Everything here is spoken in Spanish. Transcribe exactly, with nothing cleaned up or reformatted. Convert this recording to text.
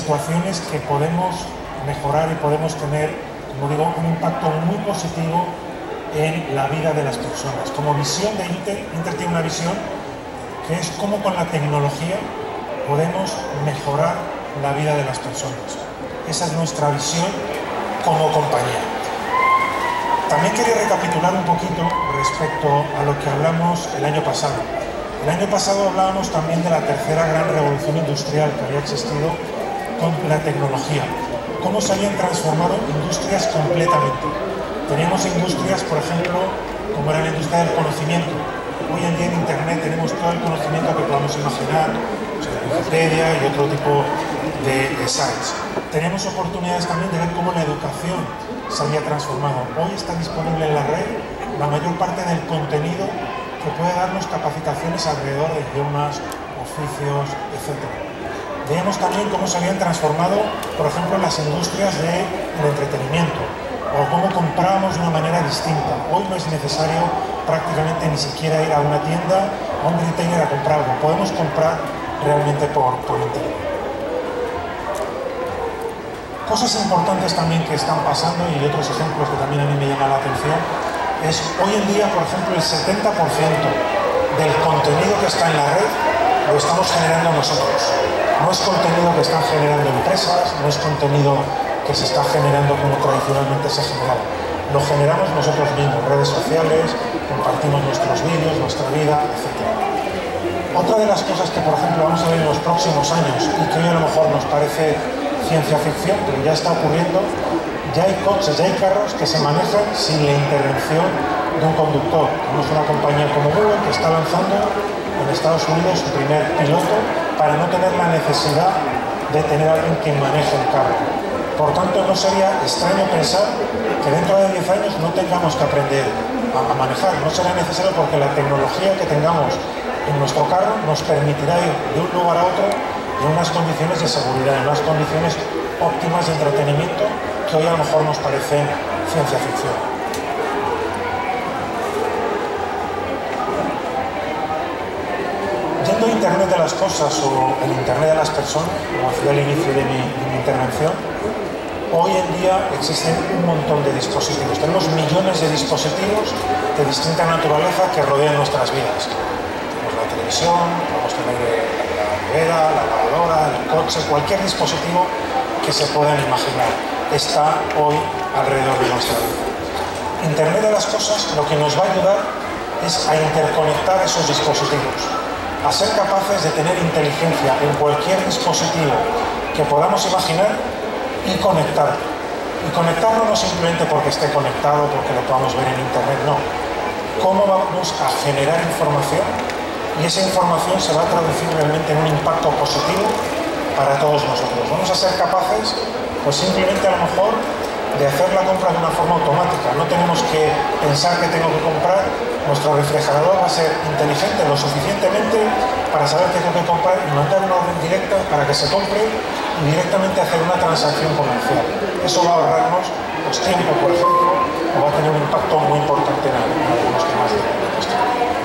situaciones que podemos mejorar y podemos tener, como digo, un impacto muy positivo en la vida de las personas. Como visión de Intel, Intel tiene una visión que es cómo con la tecnología podemos mejorar la vida de las personas. Esa es nuestra visión como compañía. También quería recapitular un poquito respecto a lo que hablamos el año pasado. El año pasado hablábamos también de la tercera gran revolución industrial que había existido con la tecnología. Cómo se habían transformado industrias completamente. Teníamos industrias, por ejemplo, como era la industria del conocimiento. Hoy en día en Internet tenemos todo el conocimiento que podamos imaginar, o sea, Wikipedia y otro tipo de, de sites. Tenemos oportunidades también de ver cómo la educación se había transformado. Hoy está disponible en la red la mayor parte del contenido que puede darnos capacitaciones alrededor de idiomas, oficios, etcétera. Veamos también cómo se habían transformado, por ejemplo, las industrias del entretenimiento, o cómo comprábamos de una manera distinta. Hoy no es necesario prácticamente ni siquiera ir a una tienda, a un retailer a comprar algo. Podemos comprar realmente por, por internet. Cosas importantes también que están pasando, y otros ejemplos que también a mí me llaman la atención, es hoy en día, por ejemplo, el setenta por ciento del contenido que está en la red lo estamos generando nosotros. No es contenido que están generando empresas, no es contenido que se está generando como tradicionalmente se generaba. Lo generamos nosotros mismos, redes sociales, compartimos nuestros vídeos, nuestra vida, etcétera. Otra de las cosas que, por ejemplo, vamos a ver en los próximos años y que hoy a lo mejor nos parece ciencia ficción, pero ya está ocurriendo, ya hay coches, ya hay carros que se manejan sin la intervención de un conductor. Tenemos una compañía como Google que está lanzando en Estados Unidos su primer piloto para no tener la necesidad de tener a alguien que maneje el carro. Por tanto, no sería extraño pensar que dentro de diez años no tengamos que aprender a, a manejar. No será necesario porque la tecnología que tengamos en nuestro carro nos permitirá ir de un lugar a otro en unas condiciones de seguridad, en unas condiciones óptimas de entretenimiento que hoy a lo mejor nos parecen ciencia ficción. Yendo a Internet de las cosas o el Internet de las personas, como decía al inicio de mi, de mi intervención, hoy en día existen un montón de dispositivos. Tenemos millones de dispositivos de distinta naturaleza que rodean nuestras vidas. Tenemos la televisión, podemos tener la nevera, la lavadora, el coche, cualquier dispositivo que se puedan imaginar está hoy alrededor de nuestra vida. Internet de las cosas lo que nos va a ayudar es a interconectar esos dispositivos, a ser capaces de tener inteligencia en cualquier dispositivo que podamos imaginar y conectar. Y conectarlo no simplemente porque esté conectado, porque lo podamos ver en Internet, no. Cómo vamos a generar información y esa información se va a traducir realmente en un impacto positivo para todos nosotros. Vamos a ser capaces, pues simplemente a lo mejor, de hacer la compra de una forma automática. No tenemos que pensar que tengo que comprar. Nuestro refrigerador va a ser inteligente lo suficientemente para saber qué tengo que comprar y mandar una orden directa para que se compre y directamente hacer una transacción comercial. Eso va a ahorrarnos pues, tiempo, por ejemplo, o va a tener un impacto muy importante en algunos temas de gestión.